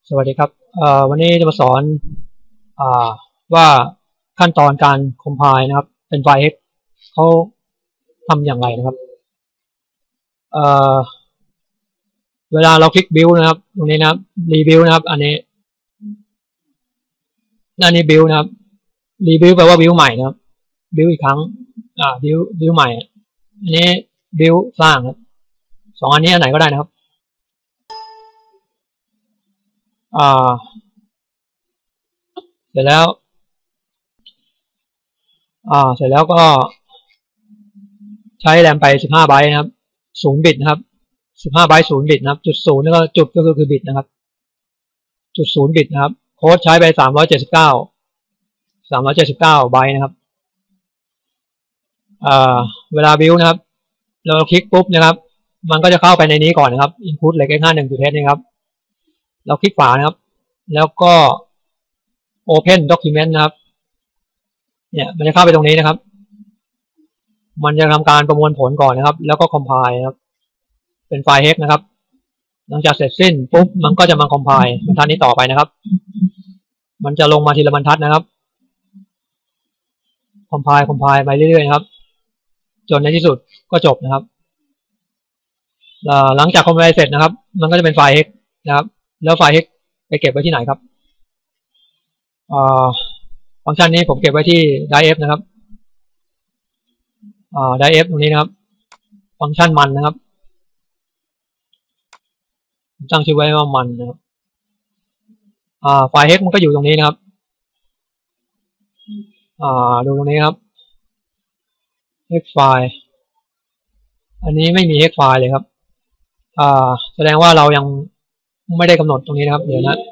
สวัสดีครับวันนี้จะมาสอนว่าขั้นตอนการคอมไพล์นะครับเป็นไฟล์ hex เขาทำอย่างไรนะครับเวลาเราคลิก build นะครับตรงนี้นะครับ rebuild นะครับอันนี้build นะครับ rebuild แปลว่า build ใหม่นะครับ build อีกครั้งbuild ใหม่อันนี้ build สร้างครับสองอันนี้อันไหนก็ได้นะครับเสร็จแล้วก็ใช้แรมไป15 ไบต์นะครับ0 บิตนะครับ15 ไบต์0 บิตนะครับ0แล้วก็จุดก็คือบิตนะครับ0 บิตนะครับโค้ดใช้ไป379 ไบต์นะครับเวลาบิลนะครับเราคลิกปุ๊บนะครับมันก็จะเข้าไปในนี้ก่อนนะครับ input leg x51.h นะครับเราคลิกขวานะครับแล้วก็ open document นะครับเนี่ยมันจะเข้าไปตรงนี้นะครับมันจะทำการประมวลผลก่อนนะครับแล้วก็ compile นะครับเป็นไฟล์ hex นะครับหลังจากเสร็จสิ้นปุ๊บมันก็จะมา compile บรรทัดนี้ต่อไปนะครับมันจะลงมาทีละบรรทัดนะครับ compile ไปเรื่อยๆนะครับจนในที่สุดก็จบนะครับหลังจาก compile เสร็จนะครับมันก็จะเป็นไฟล์ hex นะครับแล้วไฟล์ hex ไปเก็บไว้ที่ไหนครับฟังก์ชันนี้ผมเก็บไว้ที่ drive f นะครับdrive f ตรงนี้นะครับฟังก์ชันมันนะครับตั้งชื่อไว้ว่ามันนะครับไฟล์ hex มันก็อยู่ตรงนี้นะครับดูตรงนี้ครับ hex ไฟล์อันนี้ไม่มี hex ไฟล์เลยครับแสดงว่าเรายังไม่ได้กำหนดตรงนี้นะครับเดี๋ยวนะ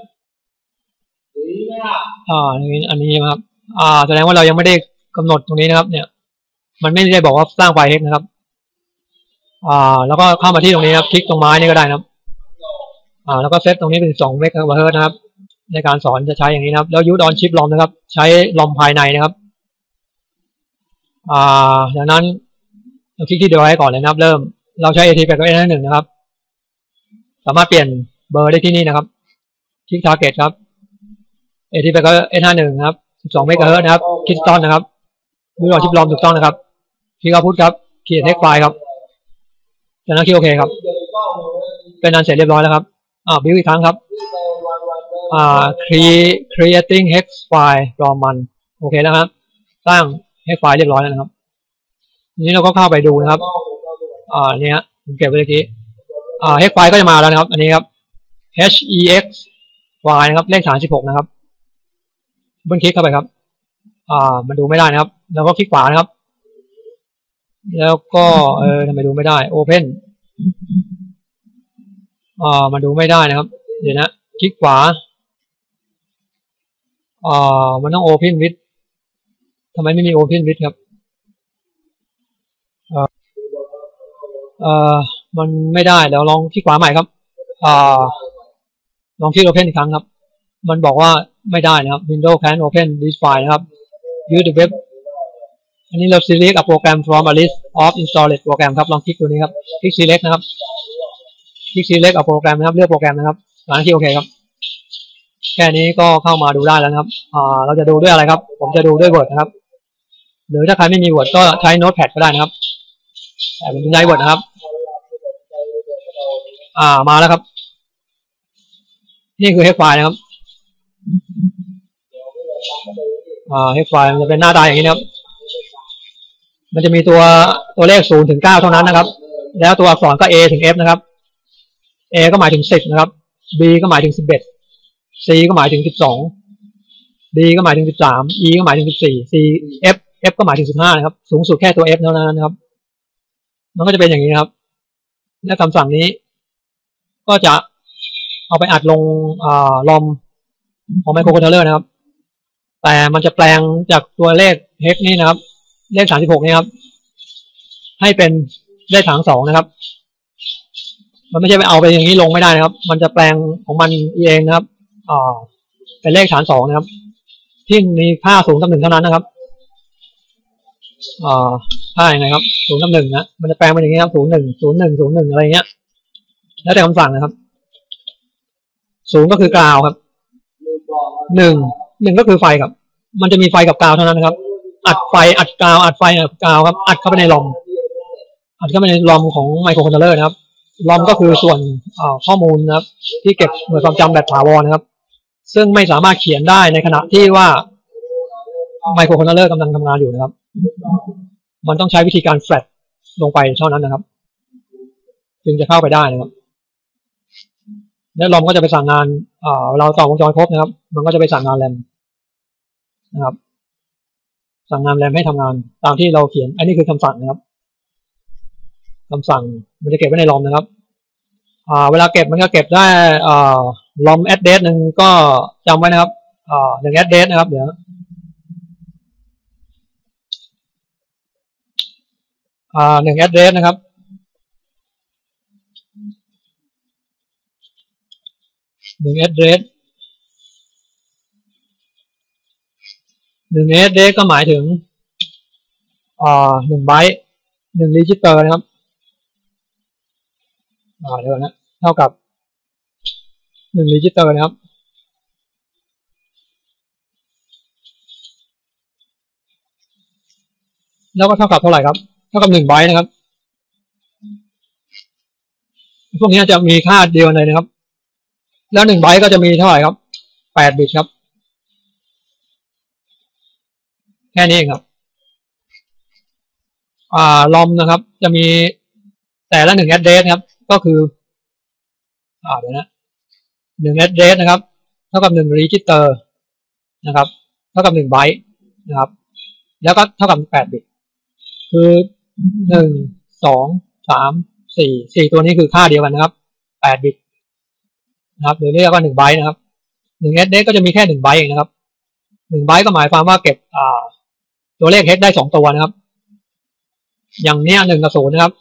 อันนี้นะครับแสดงว่าเรายังไม่ได้กำหนดตรงนี้นะครับเนี่ยมันไม่ได้บอกว่าสร้างไฟล์ hex นะครับแล้วก็เข้ามาที่ตรงนี้ครับคลิกตรงไม้นี่ก็ได้นะครับแล้วก็เซตตรงนี้เป็น2 เมกะเฮิรตซ์นะครับในการสอนจะใช้อย่างนี้นะครับแล้ว use on chip ROM นะครับใช้ลอมภายในนะครับดังนั้นเราคลิกที่ device ก่อนเลยนะครับเริ่มเราใช้ AT8 กับ N51 นะครับสามารถเปลี่ยนเบอร์ได้ที่นี่นะครับคลิก target ครับ AT8 กับ N51 นะครับ12 เมกะเฮิรตซ์นะครับคลิกต้นนะครับ use on chip ROM ถูกต้องนะครับคลิก output ครับ create text file ครับจากนั้นคลิกโอเคครับเป็นอันเสร็จเรียบร้อยแล้วครับbuild อีกครั้งครับcreating hex file from มันโอเคแล้วครับสร้าง hex file เรียบร้อยแล้วนะครับทีนี้เราก็เข้าไปดูนะครับนี่ฮะผมเก็บไว้เมื่อกี้hex file ก็จะมาแล้วนะครับอันนี้ครับ hex file นะครับเลข36นะครับเบิ้ลคลิกเข้าไปครับมันดูไม่ได้นะครับแล้วก็คลิกขวานะครับแล้วก็ทำไมดูไม่ได้ open มันดูไม่ได้นะครับเดี๋ยวนะคลิกขวามันต้อง open with ทำไมไม่มี open with ครับมันไม่ได้เดี๋ยวลองคลิกขวาใหม่ครับลองคลิก open อีกครั้งครับมันบอกว่าไม่ได้นะครับ Windows can't open this file นะครับ use the web อันนี้เรา select a program from a list of installed program ครับลองคลิกตัวนี้ครับคลิก select นะครับคลิก select a program นะครับเลือกโปรแกรมนะครับหลังจากที่โอเคครับแค่นี้ก็เข้ามาดูได้แล้วนะครับเราจะดูด้วยอะไรครับผมจะดูด้วย Word นะครับหรือถ้าใครไม่มี Word ก็ใช้ Notepad ก็ได้นะครับแต่ผมใช้ Word นะครับมาแล้วครับนี่คือ hex file นะครับhex file มันจะเป็นหน้าตาอย่างนี้นะครับมันจะมีตัวเลข0 ถึง 9เท่านั้นนะครับแล้วตัวอักษรก็ A ถึง F นะครับ A ก็หมายถึง10นะครับ B ก็หมายถึง11 C ก็หมายถึง12 D ก็หมายถึง13 E ก็หมายถึง14 C F ก็หมายถึง15นะครับสูงสุดแค่ตัว F เท่านั้นนะครับมันก็จะเป็นอย่างนี้ครับและคำสั่งนี้ก็จะเอาไปอัดลงROM ของ microcontroller นะครับแต่มันจะแปลงจากตัวเลข hex นี่นะครับเลข36นี่ครับให้เป็นเลขฐาน2นะครับมันไม่ใช่ไปเอาไปอย่างนี้ลงไม่ได้นะครับมันจะแปลงของมันเองนะครับเป็นเลขฐาน2นะครับที่มีค่า0 กับ 1เท่านั้นนะครับค่าอย่างไรครับ0 กับ 1นะมันจะแปลงเป็นอย่างนี้ครับ01 01 01อะไรเงี้ยแล้วแต่คำสั่งนะครับ 0ก็คือกราวครับ1ก็คือไฟครับมันจะมีไฟกับกราวเท่านั้นนะครับอัดไฟอัดกราวอัดไฟอัดกราวครับอัดเข้าไปในลอมอัดเข้าไปในลอมของไมโครคอนโทรลเลอร์นะครับลอมก็คือส่วนข้อมูลนะครับที่เก็บหน่วยความจำแบบถาวรนะครับซึ่งไม่สามารถเขียนได้ในขณะที่ว่าไมโครคอนโทรลเลอร์กำลังทำงานอยู่นะครับมันต้องใช้วิธีการแฟลชลงไปเท่านั้นนะครับจึงจะเข้าไปได้นะครับแล้วลอมก็จะไปสั่งงานเราต่อวงจรครบนะครับมันก็จะไปสั่งงานแรมนะครับสั่งงานแรมให้ทำงานตามที่เราเขียนอันนี้คือคำสั่งนะครับคำสั่งมันจะเก็บไว้ในลอมนะครับเวลาเก็บมันก็เก็บได้ลอม address หนึ่งก็จำไว้นะครับ1 address นะครับเดี๋ยว1 address นะครับ1 address ก็หมายถึง1 ไบต์1 รีจิสเตอร์นะครับเดี๋ยวนะเท่ากับ1 รีจิสเตอร์นะครับแล้วก็เท่ากับเท่าไหร่ครับเท่ากับ1 ไบต์นะครับพวกนี้จะมีค่าเดียวกันเลยนะครับแล้ว1 ไบต์ก็จะมีเท่าไหร่ครับ8 บิตครับแค่นี้เองครับลอมนะครับจะมีแต่ละ1 address ครับก็คือเดี๋ยวนะ1 address นะครับเท่ากับ1 register นะครับเท่ากับ1 ไบต์นะครับแล้วก็เท่ากับ8 บิตคือ1 2 3 4ตัวนี้คือค่าเดียวกันนะครับ8 บิตนะครับหรือเรียกว่า1 ไบต์นะครับ1 address ก็จะมีแค่1 ไบต์เองนะครับ1 ไบต์ก็หมายความว่าเก็บตัวเลข hex ได้2 ตัวนะครับอย่างเนี้ย1 กับ 0นะครับ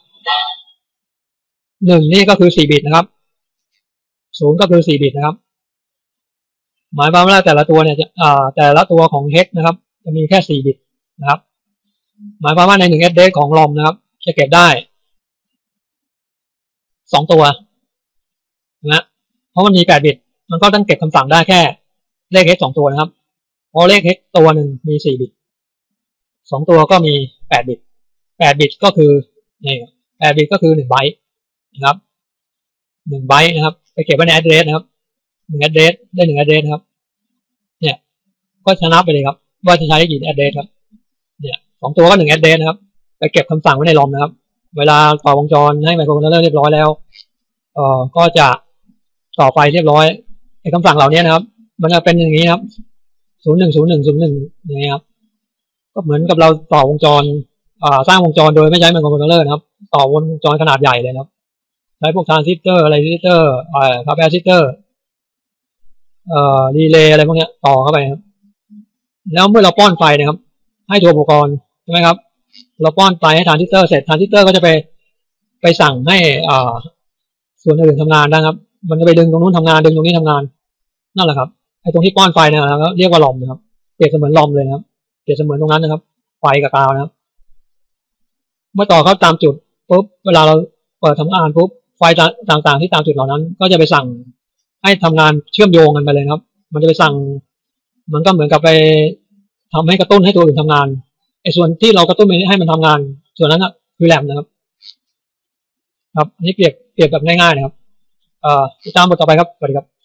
1นี่ก็คือ4 บิตนะครับ0ก็คือ4 บิตนะครับหมายความว่าแต่ละตัวเนี่ยแต่ละตัวของ hex นะครับจะมีแค่4 บิตนะครับหมายความว่าใน1 address ของ ROM นะครับจะเก็บได้2 ตัวนะเพราะมันมี8 บิตมันก็ต้องเก็บคำสั่งได้แค่เลข hex 2 ตัวนะครับเพราะเลข hex ตัวหนึ่งมี4 บิต2 ตัวก็มี8 บิต8 บิตก็คือนี่8 บิตก็คือ1 ไบต์นะครับ1 ไบต์นะครับไปเก็บไว้ใน address นะครับ1 address ได้1 address นะครับเนี่ยก็ชนะไปเลยครับว่าจะใช้กี่ address ครับเนี่ย2 ตัวก็1 address นะครับไปเก็บคำสั่งไว้ในลอมนะครับเวลาต่อวงจรให้ไมโครคอนโทรลเลอร์เรียบร้อยแล้วก็จะต่อไฟเรียบร้อยไอ้คำสั่งเหล่านี้นะครับมันจะเป็นอย่างนี้ครับ010101อย่างนี้ครับก็เหมือนกับเราต่อวงจรสร้างวงจรโดยไม่ใช้ไมโครคอนโทรลเลอร์นะครับต่อวงจรขนาดใหญ่เลยนะครับใช้พวกทรานซิสเตอร์อะไรซิสเตอร์คาปาซิเตอร์รีเลย์อะไรพวกนี้ต่อเข้าไปครับแล้วเมื่อเราป้อนไฟนะครับให้ตัวอุปกรณ์ใช่ไหมครับเราป้อนไฟให้ทรานซิสเตอร์เสร็จทรานซิสเตอร์ก็จะไปสั่งให้ส่วนอื่นทำงานนะครับมันจะไปดึงตรงนู้นทำงานดึงตรงนี้ทำงานนั่นแหละครับไอ้ตรงที่ป้อนไฟนะครับเรียกว่าลอมนะครับเปรียบเสมือนลอมเลยนะครับเปรียบเสมือนตรงนั้นนะครับไฟกับกาวนะครับเมื่อต่อเข้าตามจุดปุ๊บเวลาเราเปิดทำงานปุ๊บไฟต่างๆที่ตามจุดเหล่านั้นก็จะไปสั่งให้ทำงานเชื่อมโยงกันไปเลยครับมันจะไปสั่งมันก็เหมือนกับไปทำให้กระตุ้นให้ตัวอื่นทำงานไอ้ส่วนที่เรากระตุ้นให้มันทำงานส่วนนั้นคือแรมนะครับครับอันนี้เปรียบแบบง่ายๆนะครับติดตามบทต่อไปครับสวัสดีครับ